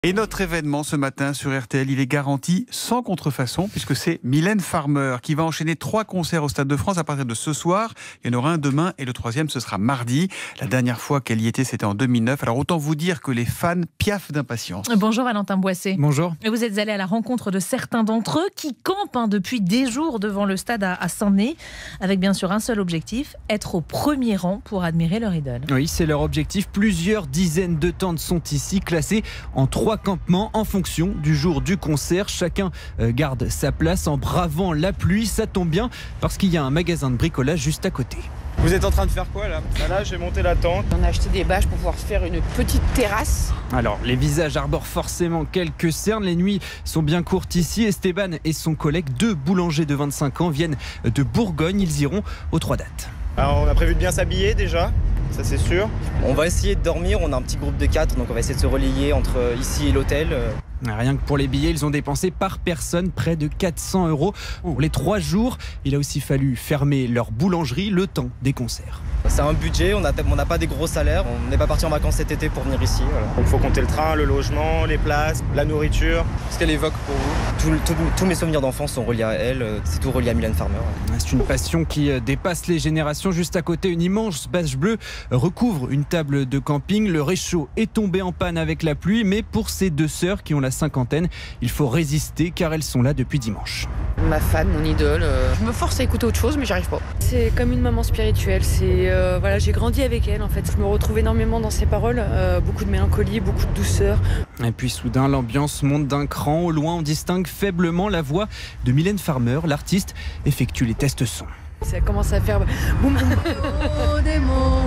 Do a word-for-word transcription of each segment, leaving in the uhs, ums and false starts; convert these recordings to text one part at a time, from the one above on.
Et notre événement ce matin sur R T L, il est garanti sans contrefaçon puisque c'est Mylène Farmer qui va enchaîner trois concerts au Stade de France à partir de ce soir. Il y en aura un demain et le troisième ce sera mardi. La dernière fois qu'elle y était, c'était en deux mille neuf. Alors autant vous dire que les fans piaffent d'impatience. Bonjour Valentin Boissé. Bonjour. Vous êtes allé à la rencontre de certains d'entre eux qui campent hein, depuis des jours devant le stade à, à Saint-Denis avec bien sûr un seul objectif, être au premier rang pour admirer leur idole. Oui, c'est leur objectif. Plusieurs dizaines de tentes sont ici classées en trois campements en fonction du jour du concert. Chacun garde sa place en bravant la pluie. Ça tombe bien parce qu'il y a un magasin de bricolage juste à côté. Vous êtes en train de faire quoi là? Là, j'ai monté la tente. On a acheté des bâches pour pouvoir faire une petite terrasse. Alors, les visages arborent forcément quelques cernes. Les nuits sont bien courtes ici. Esteban et son collègue, deux boulangers de vingt-cinq ans, viennent de Bourgogne. Ils iront aux trois dates. Alors, on a prévu de bien s'habiller déjà, ça c'est sûr. On va essayer de dormir, on a un petit groupe de quatre, donc on va essayer de se relayer entre ici et l'hôtel. Rien que pour les billets, ils ont dépensé par personne près de quatre cents euros pour les trois jours. Il a aussi fallu fermer leur boulangerie le temps des concerts. C'est un budget, on n'a pas des gros salaires, on n'est pas parti en vacances cet été pour venir ici. Voilà. Donc il faut compter le train, le logement, les places, la nourriture. Ce qu'elle évoque pour vous, tous mes souvenirs d'enfance sont reliés à elle, c'est tout relié à Mylène Farmer. C'est une passion qui dépasse les générations. Juste à côté, une immense bâche bleue recouvre une table de camping. Le réchaud est tombé en panne avec la pluie, mais pour ces deux sœurs qui ont la cinquantaine, il faut résister car elles sont là depuis dimanche. Ma fan, mon idole, euh, je me force à écouter autre chose mais j'arrive pas. C'est comme une maman spirituelle, c'est, euh, voilà, j'ai grandi avec elle en fait. Je me retrouve énormément dans ses paroles, euh, beaucoup de mélancolie, beaucoup de douceur. Et puis soudain, l'ambiance monte d'un cran. Au loin, on distingue faiblement la voix de Mylène Farmer. L'artiste effectue les tests son. Ça commence à faire boum boum. Oh, démon,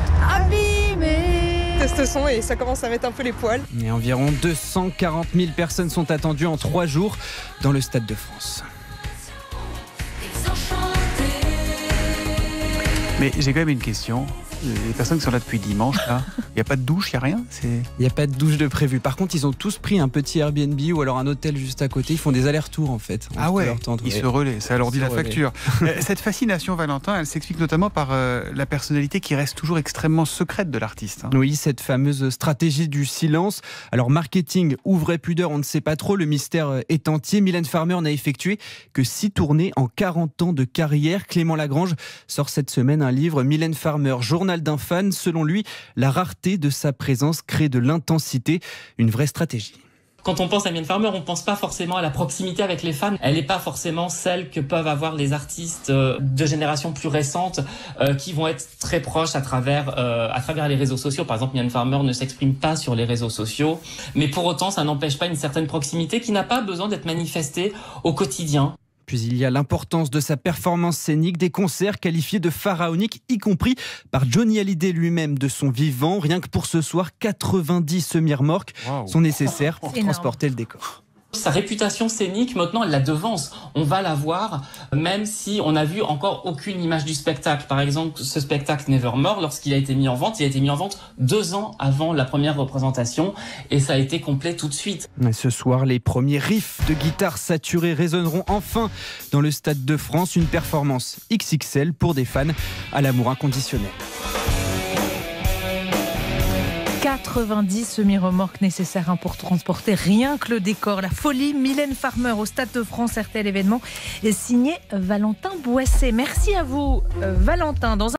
abîmé. Test son et ça commence à mettre un peu les poils. Et environ deux cent quarante mille personnes sont attendues en trois jours dans le Stade de France. Mais j'ai quand même une question. Les personnes qui sont là depuis dimanche, là, il n'y a pas de douche, il n'y a rien? Il n'y a pas de douche de prévu. Par contre, ils ont tous pris un petit Airbnb ou alors un hôtel juste à côté. Ils font des allers-retours en fait. Ah ouais, tente, ils ouais. se relaient, ça leur dit la relaient. facture. Cette fascination, Valentin, elle s'explique notamment par euh, la personnalité qui reste toujours extrêmement secrète de l'artiste. Hein. Oui, cette fameuse stratégie du silence. Alors marketing ou vraie pudeur, on ne sait pas trop. Le mystère est entier. Mylène Farmer n'a effectué que six tournées en quarante ans de carrière. Clément Lagrange sort cette semaine un livre, Mylène Farmer, journal d'un fan. Selon lui, la rareté de sa présence crée de l'intensité, une vraie stratégie. Quand on pense à Mylène Farmer, on pense pas forcément à la proximité avec les fans. Elle n'est pas forcément celle que peuvent avoir les artistes de générations plus récentes euh, qui vont être très proches à travers euh, à travers les réseaux sociaux. Par exemple, Mylène Farmer ne s'exprime pas sur les réseaux sociaux, mais pour autant, ça n'empêche pas une certaine proximité qui n'a pas besoin d'être manifestée au quotidien. Puis il y a l'importance de sa performance scénique, des concerts qualifiés de pharaoniques, y compris par Johnny Hallyday lui-même de son vivant. Rien que pour ce soir, quatre-vingt-dix semi-remorques wow. sont nécessaires pour transporter le décor. Sa réputation scénique, maintenant, elle la devance. On va la voir, même si on n'a vu encore aucune image du spectacle. Par exemple, ce spectacle Nevermore, lorsqu'il a été mis en vente, il a été mis en vente deux ans avant la première représentation et ça a été complet tout de suite. Et ce soir, les premiers riffs de guitare saturée résonneront enfin dans le Stade de France. Une performance X X L pour des fans à l'amour inconditionnel. quatre-vingt-dix semi-remorques nécessaires hein, pour transporter rien que le décor. La folie Mylène Farmer au Stade de France, R T L événement, signé Valentin Boissé. Merci à vous, euh, Valentin. Dans un